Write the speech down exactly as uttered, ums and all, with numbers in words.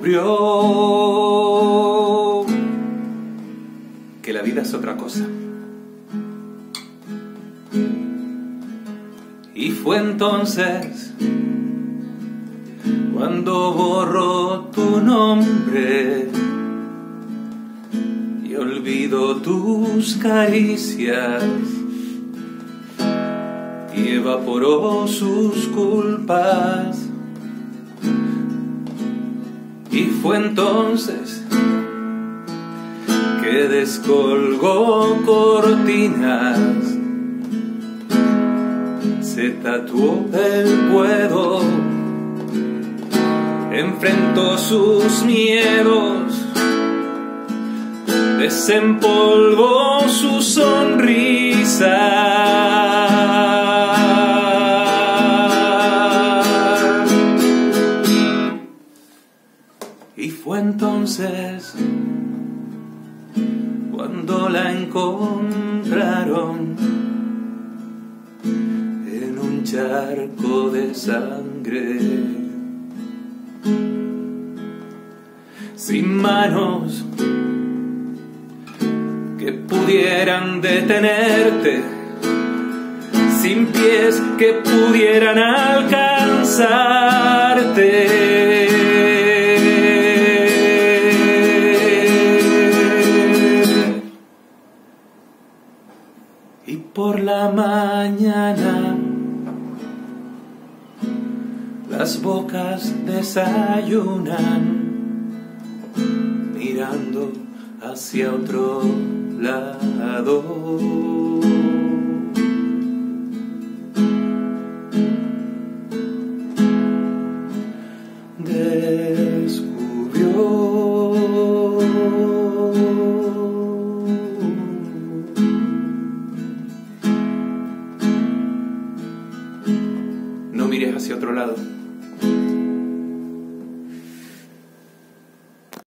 descubrió que la vida es otra cosa. Y fue entonces cuando borró tu nombre y olvidó tus caricias y evaporó sus culpas. Y fue entonces que descolgó cortinas, se tatuó el puedo, enfrentó sus miedos, desempolvó su sonrisa. Y fue entonces cuando la encontraron en un charco de sangre, sin manos que pudieran detenerte, sin pies que pudieran alcanzarte. Y por la mañana las bocas desayunan mirando hacia otro lado. Descubrió no mires hacia otro lado.